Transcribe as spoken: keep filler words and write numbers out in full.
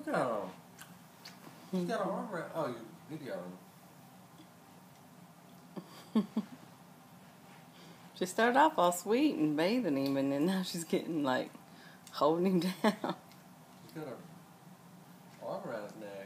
No. You got an arm around. Oh, you video. She started off all sweet and bathing him, and then now she's getting like holding him down. You got an arm around his neck.